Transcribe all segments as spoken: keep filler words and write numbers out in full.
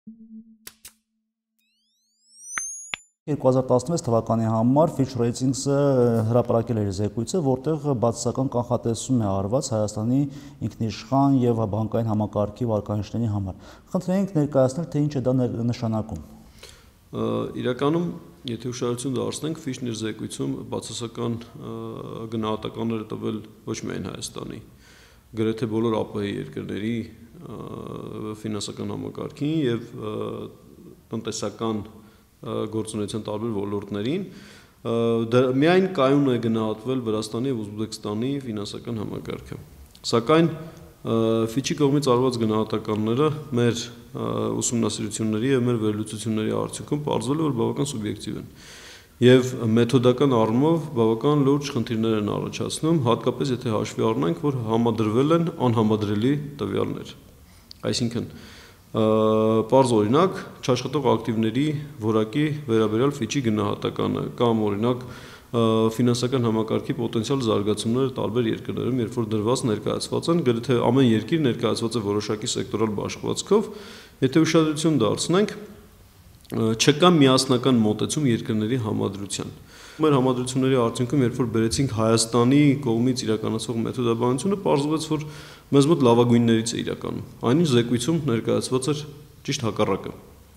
երկու հազար տասնվեց թվականի համար Fitch Ratings-ը հրապարակել էր զեկույցը, որտեղ բացասական կանխատեսում է արված Հայաստանի ինքնիշխան եւ բանկային համակարգի վարկանիշների համար։ Խնդրենք ներկայացնել, թե ինչ է դա նշանակում։ Իրականում, եթե ուշադրություն դարձնենք, Fitch-ն իր զեկույցում բացասական գնահատականներ է տվել ոչ միայն Հայաստանի, գրեթե բոլոր ԱՊՀ երկրների ֆինանսական համակարգին եւ տնտեսական գործունեության տարբեր ոլորտներին, միայն կայուն է գնահատվել Վրաստանի եւ Ուզբեկստանի ֆինանսական համակարգը։ Սակայն Fitch-ի կողմից արված գնահատականները մեր ուսումնասիրությունների եւ մեր վերլուծությունների արդյունքում պարզվել է, որ բավական սուբյեկտիվ են եւ մեթոդական առումով բավական լուրջ խնդիրներ են առաջացնում, հատկապես եթե հաշվի առնենք, որ համադրվել են անհամադրելի տվյալներ։ Այսինքն Պարզ օրինակ, չաշխատող ակտիվների որակի վերաբերյալ Fitch-ի գնահատականը կամ օրինակ ֆինանսական համակարգի պոտենցիալ զարգացումները տարբեր երկրներում, երբ որ դրված ներկայացված են, գրեթե ամեն երկիր ներկայացված է որոշակի սեկտորալ բաշխվածքով, եթե ուշադրություն դարձնենք, չկա միասնական մոտեցում երկրների համադրության։ Մեր համադրությունների արդյունքում, երբ որ բերեցինք Հայաստանի կողմից իրականացվող մեթոդաբանությունը, պարզվեց, որ մեզ մոտ լավագույններից է իրականում։ Այնինչ զեկույցում ներկայացված էր ճիշտ հակառակը։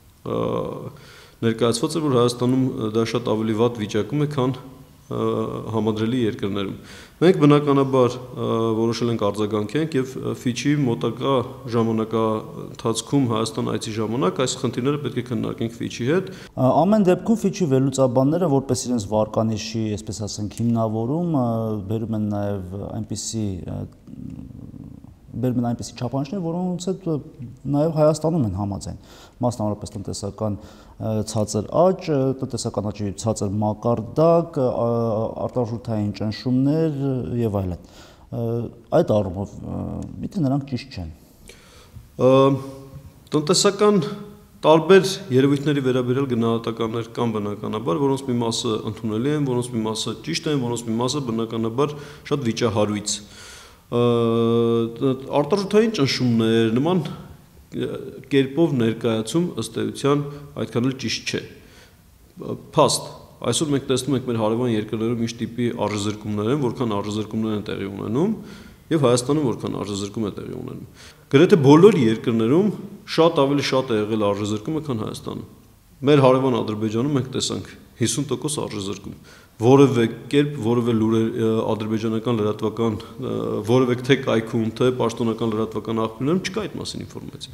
Ներկայացված էր, որ Հայաստանում դա շատ ավելի վատ վիճակում է, քան համադրելի երկրներում։ Մենք բնականաբար որոշել ենք արձագանքենք եւ Fitch-ի մոտակա ժամանակահատվածում Հայաստան այցի ժամանակ այս խնդիրները պետք է քննարկենք Fitch-ի հետ։ Ամեն դեպքում Fitch-ի վերլուծաբանները, որպես իրենց վարկանիշի, այսպես ասենք, հիմնավորում, բերում են նաեւ այնպիսի բերում են այնպիսի չափանիշներ, որոնց հետ նաև Հայաստանում են համաձայն, մասնավորապես տնտեսական ցածր աճ, տնտեսական աճի ցածր մակարդակ, արտարժութային ճնշումներ եւ այլն։ Այդ առումով միթե նրանք ճիշտ չեն։ Տնտեսական տարբեր երևույթների վերաբերյալ գնահատականներ կան բնականաբար, որոնց մի մասը ընդունելի են, որոնց մի մասը ճիշտ են, որոնց մի մասը բնականաբար շատ վիճահարույց։ Արտարժութային ճնշումներ նման կերպով ներկայացում ըստ էության այդքան էլ ճիշտ չէ։ Փաստ, այսօր մենք տեսնում ենք մեր հարևան երկրներում ինչ տիպի արժեզրկումներ են, որքան արժեզրկումներ են տեղի ունենում եւ Հայաստանում որքան արժեզրկում է տեղի ունենում։ Գրեթե բոլոր երկրներում շատ ավելի շատ է եղել արժեզրկումը, քան Հայաստանում։ Մեր հարևան Ադրբեջանում մենք տեսանք հիսուն տոկոս արժեզրկում։ Որևէ կերպ, որևէ լուրեր ադրբեջանական լրատվական, որևէ թե կայքում, թե պաշտոնական լրատվական աղբյուրներում չկա այդ մասին ինֆորմացիա։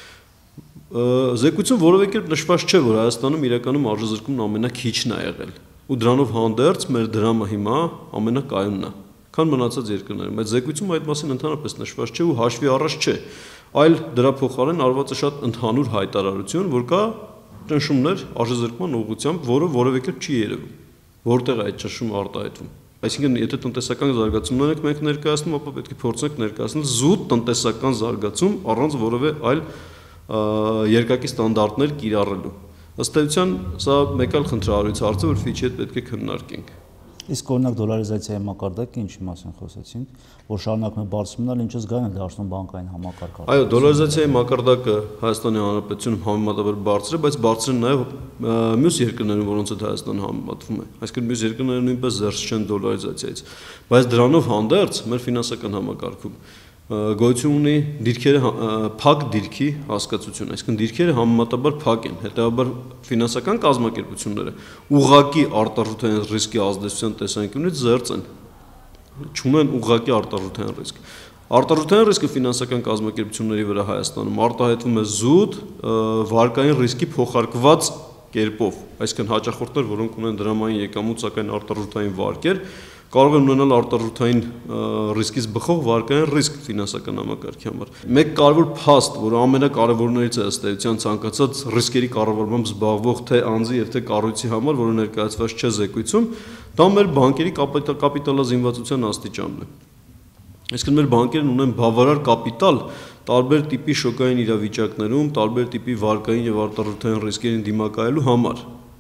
Զեկույցում որևէ կերպ նշված չէ, որ Հայաստանում իրականում արժեզրկումն ամենաքիչն է եղել, ու դրանով հանդերձ մեր դրամը հիմա ամենակայունն է, քան մնացած երկրներում։ Այդ զեկույցում այդ մասին ընդհանրապես նշված չէ ու հաշվի առած չէ, այլ դրա փոխարեն արված է շատ ընդհանուր հայտարարություն, որ կա ճնշումներ արժեզրկման ուղղությամբ, որը որևէ կերպ չի երևում։ Որտեղ է այդ ճնշումը արտահայտվում։ Այսինքն, եթե տնտեսական զարգացումներ եք մենք ներկայացնում, ապա պետք է փորձենք ներկայացնել զուտ տնտեսական զարգացում առանց որևէ այլ երկակի ստանդարտներ կիրառելու։ Ըստ էության, սա մեկ այլ խնդրահարույց հարց է, որ Fitch-ի հետ պետք է քննարկենք։ Իսկ օրինակ դոլարիզացիայի մակարդակը ինչի մասին խոսեցինք, որ շարունակում է բարձրանալ, ինչը զգալի է դարձնում բանկային համակարգը։ Այո, դոլարիզացիայի մակարդակը Հայաստանի Հանրապետությունում համեմատաբար բարձր է, բայց բարձր է նաև մյուս երկրներում, որոնց հետ Հայաստանը համեմատվում է։ Այսինքն մյուս երկրները նույնպես զերծ չեն դոլարիզացիայից։ Բայց դրանով հանդերձ մեր ֆինանսական համակարգում գոյություն ունի դիրքերը փակ դիրքի հասկացություն, այսինքն դիրքերը համեմատաբար փակ են, հետեւաբար ֆինանսական կազմակերպությունները ուղղակի արտարժութային ռիսկի ազդեցության տեսանկյունից զերծ են, չունեն ուղղակի արտարժութային ռիսկ։ Արտարժութային ռիսկը ֆինանսական կազմակերպությունների վրա Հայաստանում արտահայտվում է զուտ վարկային ռիսկի փոխարկված կերպով, այսինքն հաճախորդներ, որոնք ունեն դրամային եկամուտ, սակայն արտարժութային վարկեր, կարող են ունենալ արտարժութային ռիսկից բխող վարկային ռիսկ ֆինանսական համակարգի համար։ Մեկ կարևոր փաստ, որը ամենակարևորներից է ըստ էության ցանկացած ռիսկերի կառավարմամբ զբաղվող թե անձի եւ թե կառույցի համար, որը ներկայացված չէ զեկույցում, դա մեր բանկերի կապիտալազինվածության աստիճանն է։ Այսինքն մեր բանկերն ունեն բավարար կապիտալ տարբեր տիպի շոկային իրավիճակներում, տարբեր տիպի վարկային եւ արտարժութային ռիսկերին դիմակայելու համար։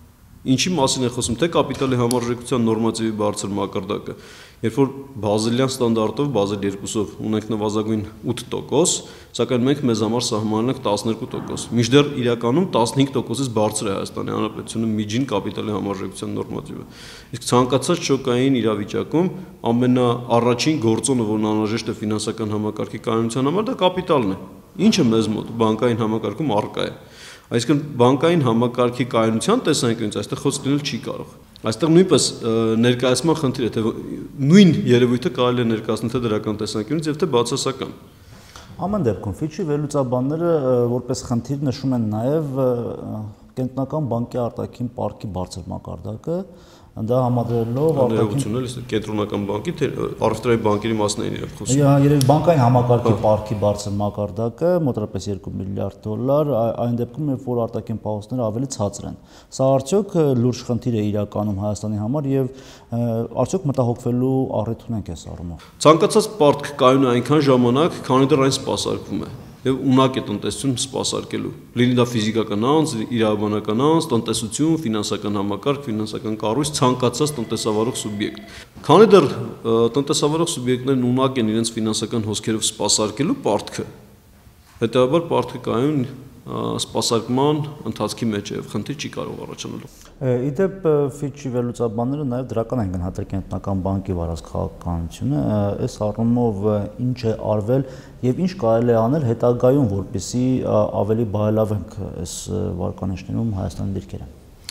Ինչի մասին է խոսում, թե կապիտալի համարժեքության նորմատիվի բարձր մակարդակը, երբ որ բազելյան ստանդարտով, բազել երկուսով ունենք նվազագույն ութ տոկոս, սակայն մենք մեզ համար սահմանում ենք տասներկու տոկոս։ Մինչդեռ իրականում տասնհինգ տոկոսից բարձր է Հայաստանի Հանրապետությունը միջին կապիտալի համարժեքության նորմատիվը։ Իսկ ցանկացած շոկային իրավիճակում ամենաառաջին գործոնը, որն անհրաժեշտ է ֆինանսական համակարգի կայունության համար, դա կապիտալն է, ինչը մեզ մոտ բանկային համակարգում առկա է։ Այսինքն բանկային համակարգի կայունության տեսանկյունից այստեղ խոսք լինել չի կարող։ Այստեղ նույնպես ներկայացման խնդիր է, թե նույն երևույթը կարելի է ներկայացնել թե դրական տեսանկյունից եւ թե բացասական։ Ամեն դեպքում Ֆիչի վերլուծաբանները որպես խնդիր նշում են նաեւ կենտրոնական բանկի արտաքին պարտքի բարձր մակարդակը, դա համադրելով արտաքին կենտրոնական բանկի թե առևտրային բանկերի մասն են իրենք խոսում։ Երևի բանկային համակարգի պարտքի բարձր մակարդակը մոտավորապես երկու միլիարդ դոլար, այն դեպքում երբ որ արտաքին պահոցները ավելի ցածր են։ Սա արդյոք լուրջ խնդիր է իրականում Հայաստանի համար եւ արդյոք մտահոգվելու առիթ ունենք այս առումով։ Ցանկացած պարտք կայուն է այնքան ժամանակ, քանի դեռ այն սպասարկվում է։ Եվ ունակ է տնտեսություն սպասարկելու։ Լինի դա ֆիզիկական անձ, իրավաբանական անձ, տնտեսություն, ֆինանսական համակարգ, ֆինանսական կառույց, ցանկացած տնտեսավարող սուբյեկտ։ Քանի դեռ տնտեսավարող սուբյեկտներն ունակ են իրենց ֆինանսական հոսքերով սպասարկելու պարտքը, հետեւաբար պարտքը կայուն սպասարկման ընթացքի մեջ է եւ խնդիր չի կարող առաջանալ։ Իդեպ Ֆիչի վերլուծաբանները նաեւ դրական են գնահատել կենտրոնական բանկի վարած քաղաքականությունը, այս առումով ինչ է արվել եւ ինչ կարելի է անել հետագայում, որպեսզի ավելի բարելավենք այս վարկանիշներում Հայաստանի դիրքերը։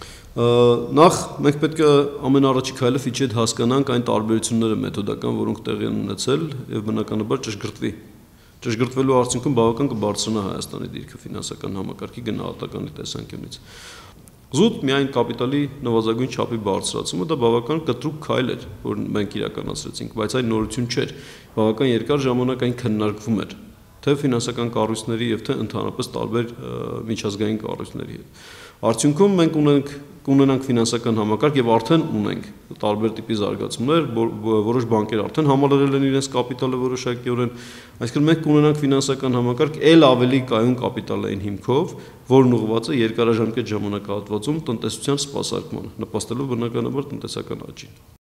Նախ մենք պետք է ամենառաջի քայլը Ֆիչի հետ հասկանանք այն տարբերությունները մեթոդական, որոնք տեղի են ունեցել եւ բնականաբար ճշգրտվի։ Ճշգրտվելու արդյունքում բավական կբարձրանա Հայաստանի դիրքը ֆինանսական համակարգի գնահատականի տեսանկյունից։ Զուտ միայն կապիտալի նվազագույն չափի բարձրացումը դա բավական կտրուկ քայլ էր, որ մենք իրականացրեցինք, բայց այն նորություն չէր։ Բավական երկար ժամանակ այն քննարկվում էր, թե ֆինանսական կառույցների եւ թե ընդհանրապես տարբեր միջազգային կառույցների հետ։ Արդյունքում մենք ունենք կունենանք ֆինանսական համակարգ եւ արդեն ունենք տարբեր տիպի զարգացումներ, որոշ բանկեր արդեն համալրել են իրենց կապիտալը որոշակիորեն, այսինքն մենք կունենանք ֆինանսական համակարգ ել ավելի կայուն կապիտալային հիմքով, որն ուղղված է երկարաժամկետ ժամանակահատվածում տնտեսության սպասարկմանը, նպաստելով բնականաբար տնտեսական աճին։